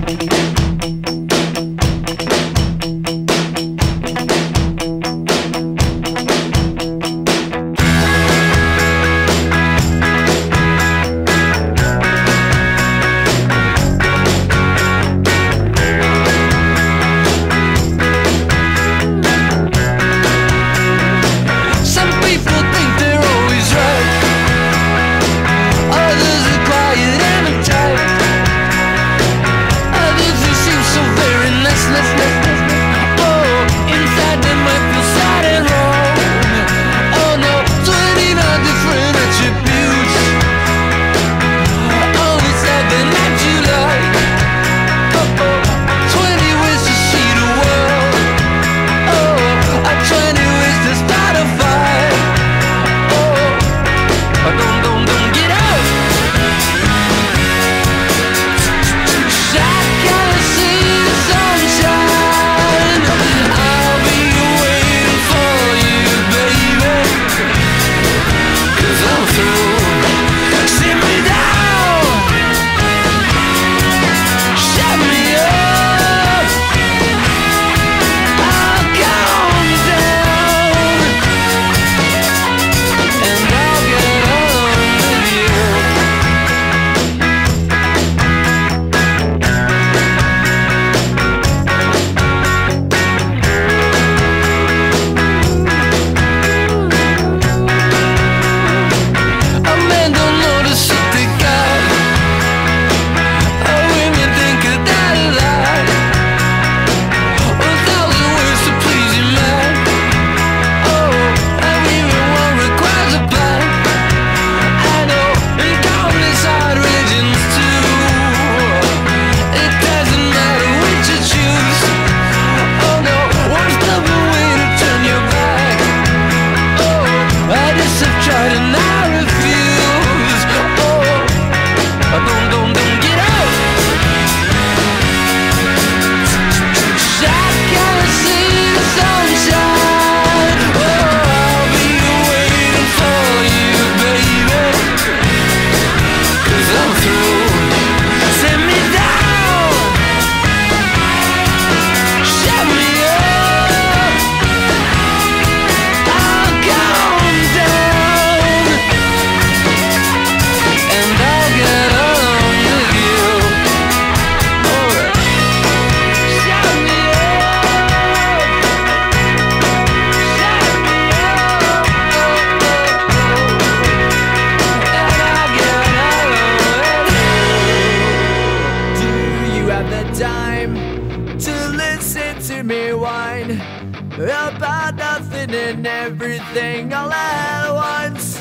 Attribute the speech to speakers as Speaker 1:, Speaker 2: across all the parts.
Speaker 1: about nothing and everything all at once.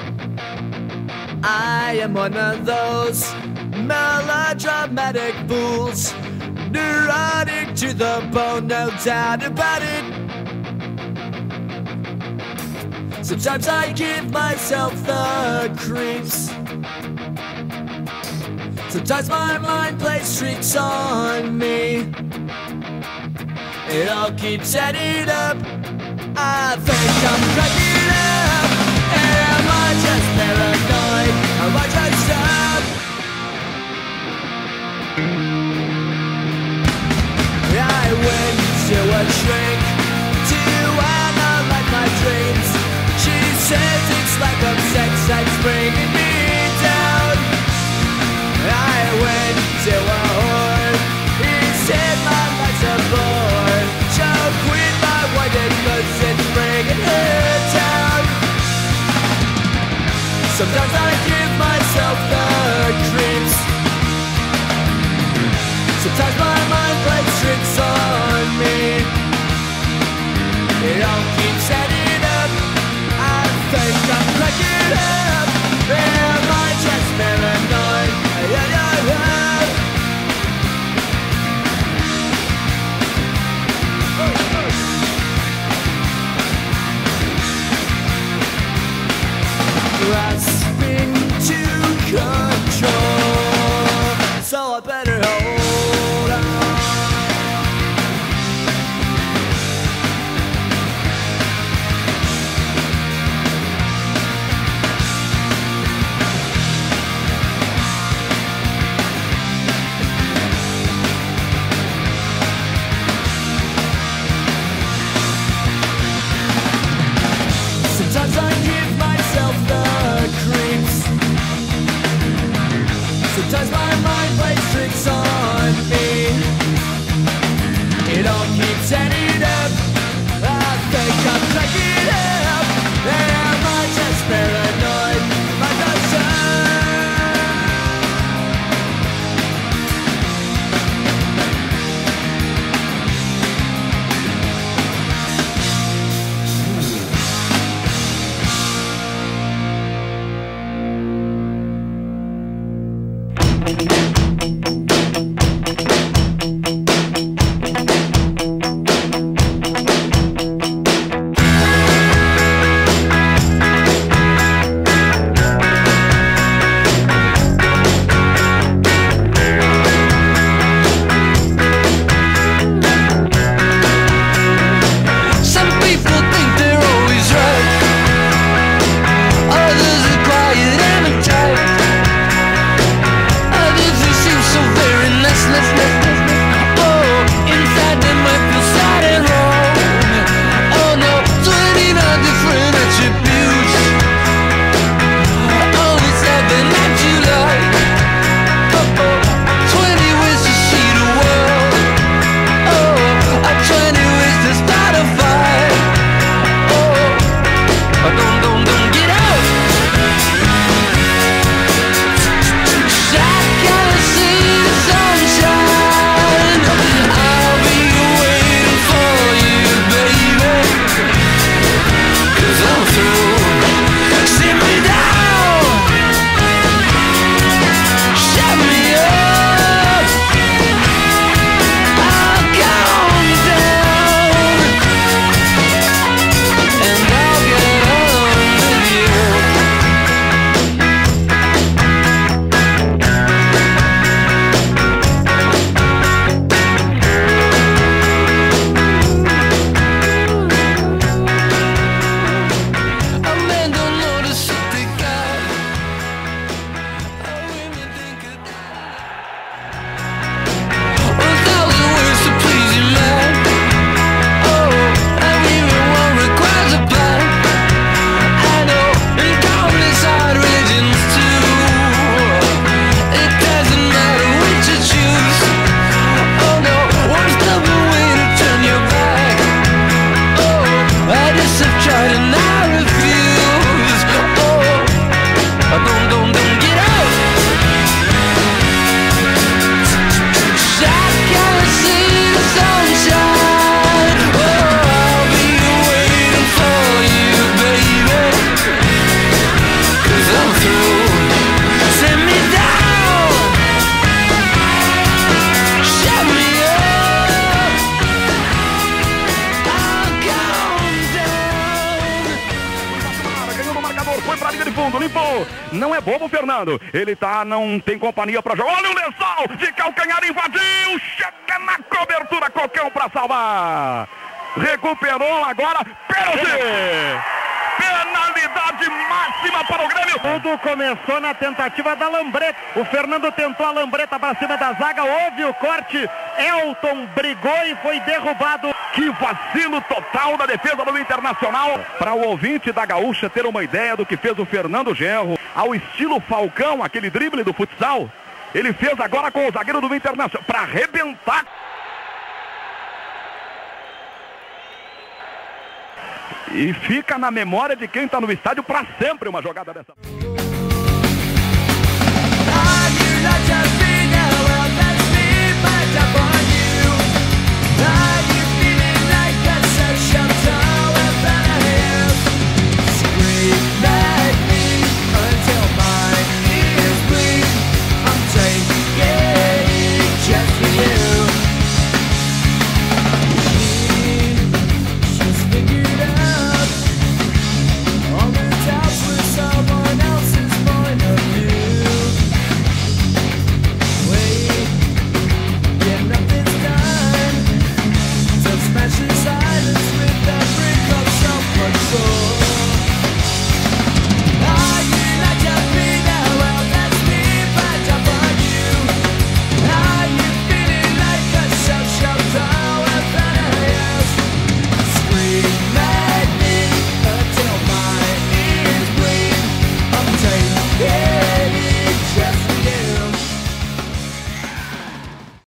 Speaker 1: I am one of those melodramatic fools, neurotic to the bone, no doubt about it. Sometimes I give myself the creeps. Sometimes my mind plays tricks on me. It all keeps adding up. I think I'm cracking up. Am I just paranoid? Am I just up? I went to a shrink to analyze my dreams. She says it's like a sex that's bringing me down. I went to a whore. He said my life's a bore. So quit my white cause it's bringing her down. Sometimes I give myself the creeps. Sometimes my mind plays tricks on me. It all keeps adding up. I think I'm cracking up. Am I just paranoid? Grasping to control, so I better hold on.
Speaker 2: cruzamento. Não é bobo, Fernando. Ele não tem companhia para jogar. Olha o lençol de calcanhar, invadiu. Chega na cobertura, Cocão para salvar. Recuperou agora. Pênalti. Penalidade máxima para o Grêmio.
Speaker 3: Tudo começou na tentativa da lambreta. O Fernando tentou a lambreta para cima da zaga. Houve o corte. Elton brigou e foi derrubado.
Speaker 2: Que vacilo total da defesa do Internacional. Para o ouvinte da Gaúcha ter uma ideia do que fez o Fernando Genro, ao estilo Falcão, aquele drible do futsal, ele fez agora com o zagueiro do Internacional para arrebentar. E fica na memória de quem está no estádio para sempre uma jogada dessa.